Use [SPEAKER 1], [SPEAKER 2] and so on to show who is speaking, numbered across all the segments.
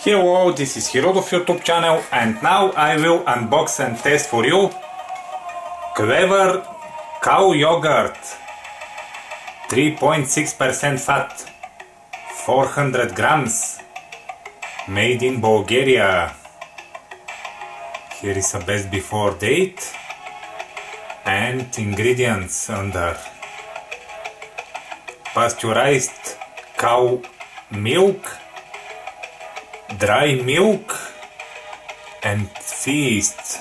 [SPEAKER 1] Hello, this is Hirodov YouTube channel, and now I will unbox and test for you Clever cow yogurt, 3.6% fat, 400 grams, made in Bulgaria. Here is a best before date and ingredients under: pasteurized cow milk, dry milk and yeast,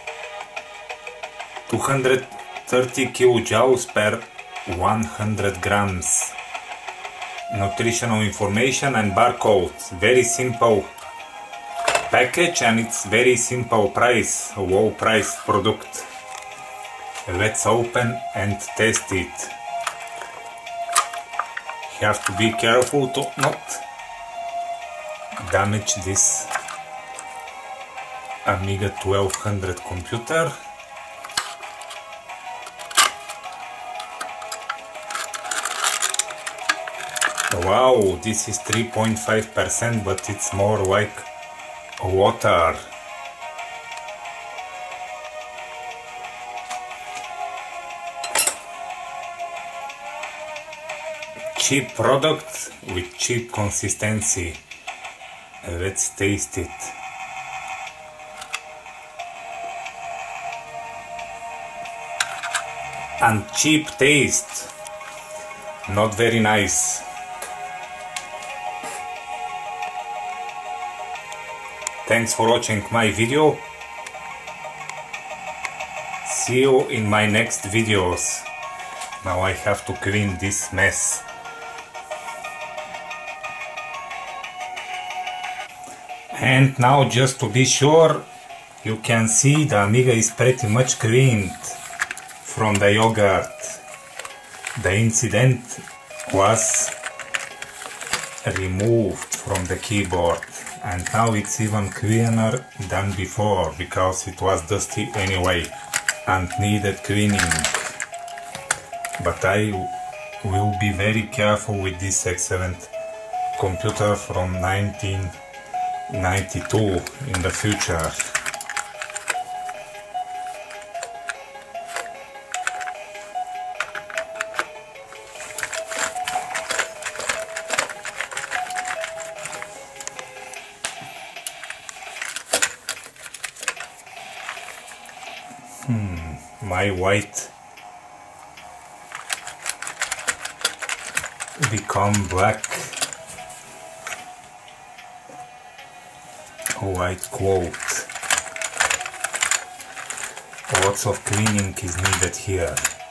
[SPEAKER 1] 230 kilojoules per 100 grams. Nutritional information and barcode. Very simple package and it's very simple price, low price product. Let's open and test it. You have to be careful to not damage this Amiga 1200 computer. Wow, this is 3.5%, but it's more like water. Cheap product with cheap consistency. Let's taste it. And cheap taste. Not very nice. Thanks for watching my video. See you in my next videos. Now I have to clean this mess. And now, just to be sure, you can see the Amiga is pretty much cleaned from the yogurt. The incident was removed from the keyboard, and now it's even cleaner than before because it was dusty anyway and needed cleaning. But I will be very careful with this excellent computer from 1992 in the future. My white become black. White quote. Lots of cleaning is needed here.